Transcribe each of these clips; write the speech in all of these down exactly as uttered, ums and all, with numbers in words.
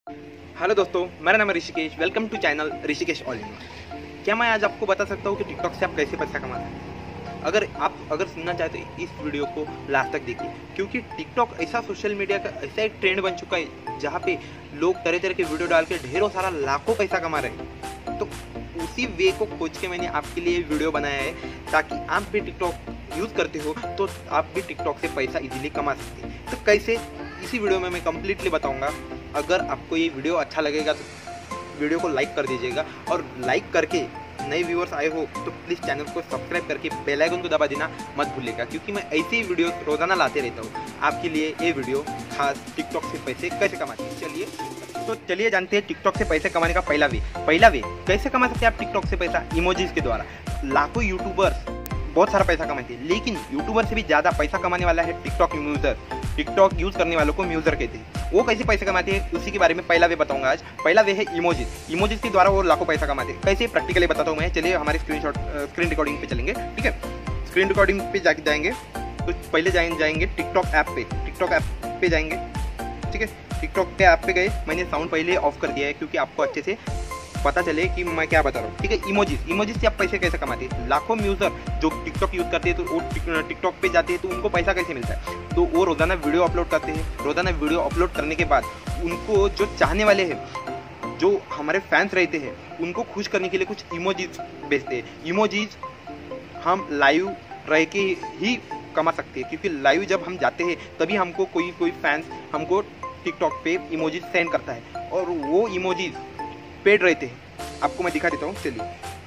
Hello दोस्तों, मेरा नाम है Rishikesh. Welcome to channel Rishikesh all in one. क्या मैं आज आपको बता सकता हूँ कि टिकटॉक से आप कैसे पैसा कमा सकते हैं? अगर आप अगर सुनना चाहते हैं इस वीडियो को लास्ट तक देखिए, क्योंकि टिकटॉक ऐसा सोशल मीडिया का ऐसा एक ट्रेंड बन चुका है जहाँ पे लोग तरह तरह के वीडियो डाल के ढेरों सारा लाखों पैसा कमा रहे हैं। तो उसी वे को खोज के मैंने आपके लिए वीडियो बनाया है ताकि आप भी टिकटॉक यूज़ करते हो तो आप भी टिकटॉक से पैसा इजीली कमा सकते हैं। तो कैसे, इसी वीडियो में मैं कम्प्लीटली बताऊँगा। अगर आपको ये वीडियो अच्छा लगेगा तो वीडियो को लाइक कर दीजिएगा, और लाइक करके नए व्यूअर्स आए हो तो प्लीज़ चैनल को सब्सक्राइब करके बेल आइकन को दबा देना मत भूलिएगा, क्योंकि मैं ऐसे ही वीडियो रोज़ाना लाते रहता हूँ आपके लिए। ये वीडियो खास टिकटॉक से पैसे कैसे कमाते हैं, चलिए तो चलिए जानते हैं टिकटॉक से पैसे कमाने का पहला वे। पहला वे कैसे कमा सकते हैं आप टिकटॉक से पैसा? इमोजीज के द्वारा। लाखों यूट्यूबर्स बहुत सारा पैसा कमाते हैं, लेकिन यूट्यूबर से भी ज़्यादा पैसा कमाने वाला है टिकटॉक यूज़र। टिकटॉक यूज़ करने वालों को म्यूज़र कहते हैं। वो कैसे पैसे कमाते हैं उसी के बारे में पहला वे बताऊंगा आज। पहला वे है इमोजीज। इमोजीज के द्वारा वो लाखों पैसा कमाते हैं। कैसे प्रैक्टिकली बताता हूँ मैं। चलिए हमारे स्क्रीन शॉट स्क्रीन रिकॉर्डिंग पे चलेंगे, ठीक है। स्क्रीन रिकॉर्डिंग पे जाके जाएंगे तो पहले जाएंगे जाएंगे टिकटॉक ऐप पे। टिकटॉक ऐप पे जाएंगे, ठीक है। टिकटॉक के ऐप पे गए, मैंने साउंड पहले ऑफ कर दिया है क्योंकि आपको अच्छे से पता चले कि मैं क्या बता रहा हूँ, ठीक है। इमोजीज इमोजीज से आप पैसे कैसे कमाते हैं? लाखों यूज़र जो टिकटॉक यूज़ करते हैं तो वो टिकटॉक पे जाते हैं तो उनको पैसा कैसे मिलता है? तो वो रोज़ाना वीडियो अपलोड करते हैं। रोज़ाना वीडियो अपलोड करने के बाद उनको जो चाहने वाले हैं, जो हमारे फैंस रहते हैं, उनको खुश करने के लिए कुछ इमोजीज भेजते हैं। इमोजीज हम लाइव रह के ही कमा सकते हैं, क्योंकि लाइव जब हम जाते हैं तभी हमको कोई कोई फैंस हमको टिकटॉक पे इमोजीज सेंड करता है, और वो इमोजीज पेड रहते हैं। आपको मैं दिखा देता हूँ, चलिए।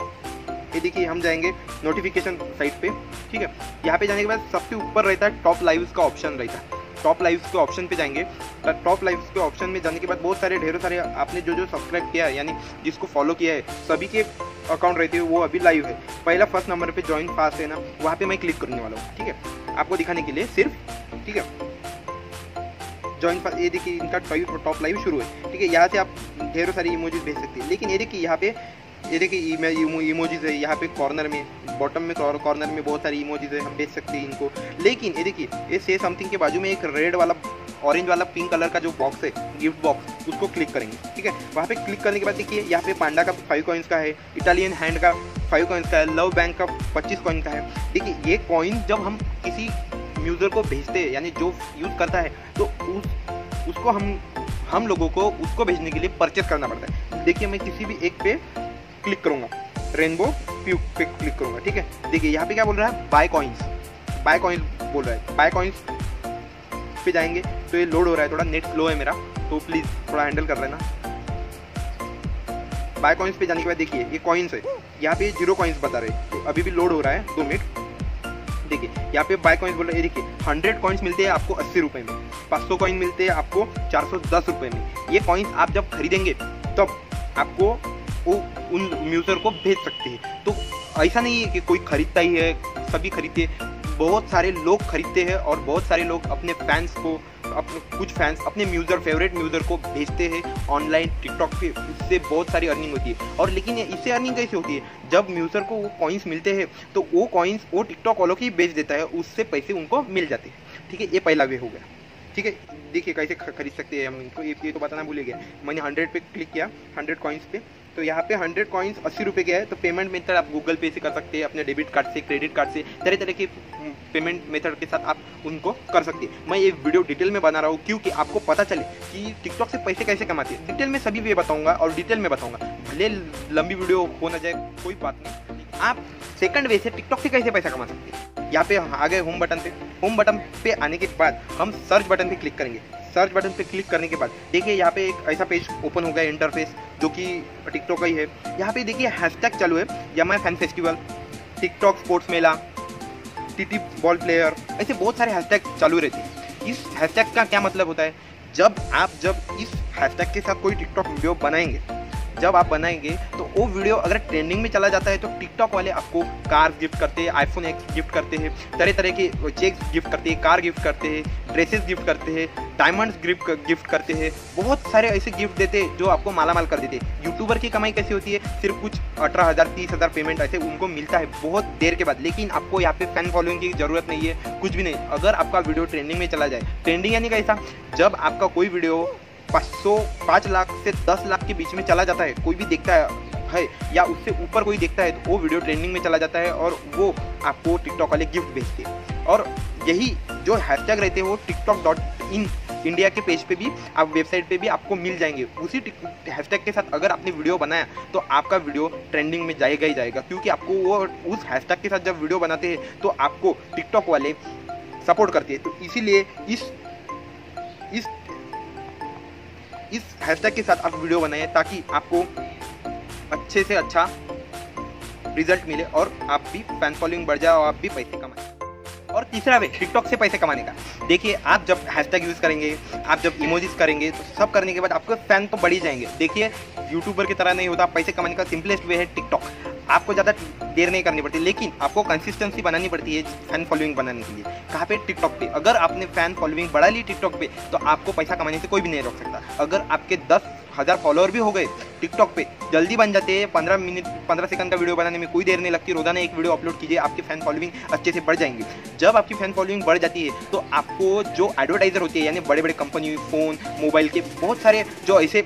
ये देखिए, हम जाएंगे नोटिफिकेशन साइट पे, ठीक है। यहाँ पे जाने के बाद सबसे ऊपर रहता है टॉप लाइव्स का ऑप्शन रहता है। टॉप लाइव्स के ऑप्शन पे जाएंगे। टॉप लाइव्स के ऑप्शन में जाने के बाद बहुत सारे ढेरों सारे आपने जो जो सब्सक्राइब किया है, यानी जिसको फॉलो किया है, सभी के अकाउंट रहते हैं, वो अभी लाइव है। पहला फर्स्ट नंबर पे ज्वाइन फास्ट है ना, वहाँ पे मैं क्लिक करने वाला हूँ, ठीक है, आपको दिखाने के लिए सिर्फ, ठीक है। ज्वाइन फास्ट, ये देखिए इनका टॉप लाइव शुरू है, ठीक है। यहाँ से आप ढेरों सारी इमोजीज भेज सकते हैं। लेकिन ये देखिए यहाँ पे, ये देखिए इमोजीज है यहाँ पे कॉर्नर में, बॉटम में कॉर्नर में बहुत सारी इमोजीज है, हम भेज सकते हैं इनको। लेकिन ये देखिए, ये से समथिंग के बाजू में एक रेड वाला, ऑरेंज वाला, पिंक कलर का जो बॉक्स है, गिफ्ट बॉक्स, उसको क्लिक करेंगे, ठीक है। वहाँ पे क्लिक करने के बाद देखिए यहाँ पे पांडा का फाइव कॉइन्स का है, इटालियन हैंड का फाइव कॉइन्स का है, लव बैंक का पच्चीस कॉइन का है। देखिए ये कॉइन जब हम किसी यूज़र को भेजते हैं, यानी जो यूज़ करता है, तो उस उसको हम हम लोगों को उसको भेजने के लिए परचेस करना पड़ता है। देखिए मैं किसी भी एक पे क्लिक करूँगा, रेनबो प्यू पे क्लिक करूँगा, ठीक है। देखिए यहाँ पे क्या बोल रहा है, बाय कॉइन्स, बाय कॉइन्स बोल रहा है। बाय कॉइन्स पे जाएंगे तो ये लोड हो रहा है, थोड़ा नेट स्लो है मेरा, तो प्लीज़ थोड़ा हैंडल कर लेना। बाय कॉइन्स पे जाने के बाद देखिए ये कॉइन्स है, यहाँ पे जीरो कॉइन्स बता रहे हैं, तो अभी भी लोड हो रहा है, दो मिनट। देखिए यहाँ पे बाय कॉइन्स बोल रहे हैं, देखिए हंड्रेड कॉइन्स मिलते हैं आपको अस्सी रुपये में, पाँच सौ कॉइन मिलते हैं आपको चार सौ दस रुपये में। ये कॉइन्स आप जब खरीदेंगे तब आपको वो उन यूज़र को भेज सकते हैं। तो ऐसा नहीं है कि कोई खरीदता ही है, सभी खरीदते, बहुत सारे लोग खरीदते हैं, और बहुत सारे लोग अपने फैंस को, अपने कुछ फैंस अपने म्यूज़र, फेवरेट म्यूज़र को भेजते हैं ऑनलाइन टिकटॉक पे। इससे बहुत सारी अर्निंग होती है। और लेकिन इससे अर्निंग कैसे होती है? जब म्यूज़र को वो कॉइन्स मिलते हैं तो वो कॉइन्स वो टिकटॉक वालों की बेच देता है, उससे पैसे उनको मिल जाते हैं, ठीक है। ये पहला वे हो गया, ठीक है। देखिए कैसे खरीद सकते हैं हम इनको, ये तो बताना भूल गया। मैंने हंड्रेड पे क्लिक किया, हंड्रेड कॉइन्स पे, तो यहाँ पे हंड्रेड कॉइन्स अस्सी रुपये के है। तो पेमेंट मेथड आप गूगल पे से कर सकते हैं, अपने डेबिट कार्ड से, क्रेडिट कार्ड से, तरह तरह के पेमेंट मेथड के साथ आप उनको कर सकते हैं। मैं ये वीडियो डिटेल में बना रहा हूँ क्योंकि आपको पता चले कि टिकटॉक से पैसे कैसे कमाते हैं। डिटेल में सभी वे बताऊँगा और डिटेल में बताऊँगा, भले लंबी वीडियो हो ना जाए, कोई बात नहीं। आप सेकंड वे से टिकटॉक से कैसे पैसा कमा सकते हैं? यहाँ पे आ गए होम बटन पे। होम बटन पे आने के बाद हम सर्च बटन पे क्लिक करेंगे। सर्च बटन पे क्लिक करने के बाद देखिए यहाँ पे एक ऐसा पेज ओपन हो गया, इंटरफेस, जो कि टिकटॉक का ही है। यहाँ पे देखिए हैशटैग चालू है, यमाई फैन फेस्टिवल, टिकटॉक स्पोर्ट्स मेला, टीटी बॉल प्लेयर, ऐसे बहुत सारे हैशटैग चालू रहते हैं। इस हैशटैग का क्या मतलब होता है? जब आप जब इस हैशटैग के साथ कोई टिकटॉक वीडियो बनाएंगे, जब आप बनाएंगे तो वो वीडियो अगर ट्रेंडिंग में चला जाता है तो टिकटॉक वाले आपको कार गिफ्ट करते हैं, आईफोन एक्स गिफ्ट करते हैं, तरह तरह के चेक्स गिफ्ट करते हैं, कार गिफ्ट करते हैं, ड्रेसेस गिफ्ट करते हैं, डायमंड्स गिफ्ट गिफ्ट करते हैं, बहुत सारे ऐसे गिफ्ट देते हैं जो आपको मालामाल कर देते हैं। यूट्यूबर की कमाई कैसी होती है? सिर्फ कुछ अठारह हज़ार तीस हज़ार पेमेंट ऐसे उनको मिलता है बहुत देर के बाद। लेकिन आपको यहाँ पे फैन फॉलोइंग की जरूरत नहीं है, कुछ भी नहीं। अगर आपका वीडियो ट्रेंडिंग में चला जाए, ट्रेंडिंग यानी कैसा? जब आपका कोई वीडियो पाँच सौ पाँच लाख से दस लाख के बीच में चला जाता है, कोई भी देखता है है या उससे ऊपर कोई देखता है, तो वो वीडियो ट्रेंडिंग में चला जाता है और वो आपको टिकटॉक वाले गिफ्ट भेजते हैं। और यही जो हैशटैग रहते हैं वो टिकटॉक डॉट इन इंडिया के पेज पे भी, आप वेबसाइट पे भी आपको मिल जाएंगे। उसी हैशटैग के साथ अगर आपने वीडियो बनाया तो आपका वीडियो ट्रेंडिंग में जाएगा ही जाएगा, क्योंकि आपको वो उस हैशटैग के साथ जब वीडियो बनाते हैं तो आपको टिकटॉक वाले सपोर्ट करते हैं। तो इसीलिए इस इस इस हैशटैग के साथ आप वीडियो बनाएं ताकि आपको अच्छे से अच्छा रिजल्ट मिले और आप भी फैन फॉलोइंग बढ़ जाए और आप भी पैसे कमाएं। और तीसरा वे टिकटॉक से पैसे कमाने का, देखिए आप जब हैशटैग यूज़ करेंगे, आप जब इमोजीज करेंगे, तो सब करने के बाद आपके फैन तो बढ़ ही जाएंगे। देखिए यूट्यूबर की तरह नहीं होता, पैसे कमाने का सिंपलेस्ट वे है टिकटॉक। आपको ज़्यादा देर नहीं करनी पड़ती, लेकिन आपको कंसिस्टेंसी बनानी पड़ती है फैन फॉलोइंग बनाने के लिए। कहाँ पे? टिकटॉक पे। अगर आपने फैन फॉलोइंग बढ़ा ली टिकटॉक पे तो आपको पैसा कमाने से कोई भी नहीं रोक सकता। अगर आपके दस हज़ार फॉलोअर भी हो गए टिकटॉक पे, जल्दी बन जाते हैं। पंद्रह मिनट पंद्रह सेकंड का वीडियो बनाने में कोई देर नहीं लगती। रोजाना एक वीडियो अपलोड कीजिए, आपकी फैन फॉलोइंग अच्छे से बढ़ जाएंगी। जब आपकी फैन फॉलोइंग बढ़ जाती है तो आपको जो एडवर्टाइजर होती है, यानी बड़े बड़े कंपनी, फ़ोन, मोबाइल के बहुत सारे जो ऐसे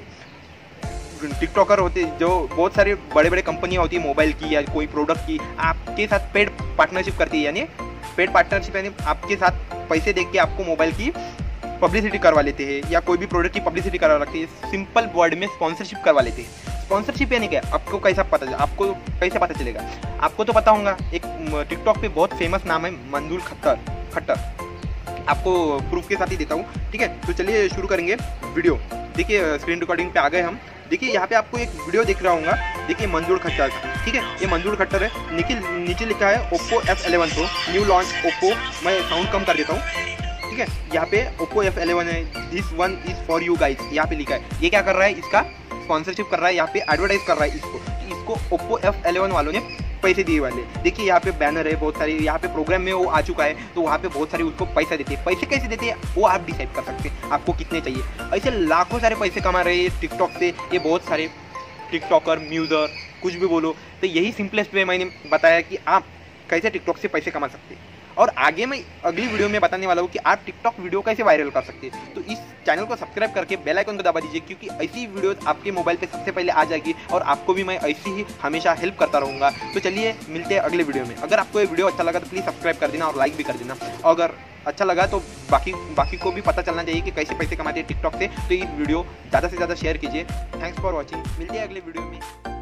टिकटॉकर होते, जो बहुत सारे बड़े बड़े कंपनियाँ होती है मोबाइल की या कोई प्रोडक्ट की, आपके साथ पेड पार्टनरशिप करती है। यानी पेड पार्टनरशिप यानी आपके साथ पैसे दे के आपको मोबाइल की पब्लिसिटी करवा लेते हैं या कोई भी प्रोडक्ट की पब्लिसिटी करवा रखते हैं। सिंपल वर्ड में स्पॉन्सरशिप करवा लेते हैं। स्पॉन्सरशिप यानी क्या? आपको कैसा पता चले आपको कैसे पता चलेगा? आपको तो पता होगा, एक टिकटॉक पे बहुत फेमस नाम है मंजूर खट्टर खट्टर आपको प्रूफ के साथ ही देता हूँ, ठीक है? तो चलिए शुरू करेंगे वीडियो। देखिए स्क्रीन रिकॉर्डिंग पे आ गए हम। देखिए यहाँ पे आपको एक वीडियो दिख रहा होगा, देखिए मंजूर खट्टर का, ठीक है? ये मंजूर खट्टर है। नीचे नीचे लिखा है Oppo F eleven pro new launch Oppo. मैं साउंड कम कर देता हूँ, ठीक है? यहाँ पे ओप्पो एफ इलेवन है, this one is for you guys, यहाँ पे लिखा है। ये क्या कर रहा है? इसका स्पॉन्सरशिप कर रहा है, यहाँ पे एडवर्टाइज कर रहा है इसको। इसको ओप्पो एफ इलेवन वालों ने पैसे दिए वाले। देखिए यहाँ पे बैनर है बहुत सारे, यहाँ पे प्रोग्राम में वो आ चुका है, तो वहाँ पे बहुत सारे उसको पैसा देते हैं। पैसे कैसे देते हैं वो आप डिसाइड कर सकते हैं आपको कितने चाहिए। ऐसे लाखों सारे पैसे कमा रहे हैं टिकटॉक से ये बहुत सारे टिकटॉकर, म्यूज़र, कुछ भी बोलो। तो यही सिंपलेस्ट वे मैंने बताया कि आप कैसे टिकटॉक से पैसे कमा सकते हैं। और आगे मैं अगली वीडियो में बताने वाला हूँ कि आप टिकटॉक वीडियो कैसे वायरल कर सकते हैं। तो इस चैनल को सब्सक्राइब करके बेल आइकन को दबा दीजिए, क्योंकि ऐसी वीडियोस आपके मोबाइल पे सबसे पहले आ जाएगी और आपको भी मैं ऐसी ही हमेशा हेल्प करता रहूँगा। तो चलिए मिलते हैं अगले वीडियो में। अगर आपको ये वीडियो अच्छा लगा तो प्लीज़ सब्सक्राइब कर देना और लाइक भी कर देना। अगर अच्छा लगा तो बाकी बाकी को भी पता चलना चाहिए कि कैसे पैसे कमाते हैं टिकटॉक से। तो ये वीडियो ज़्यादा से ज़्यादा शेयर कीजिए। Thanks for watching. मिलते हैं अगले वीडियो में।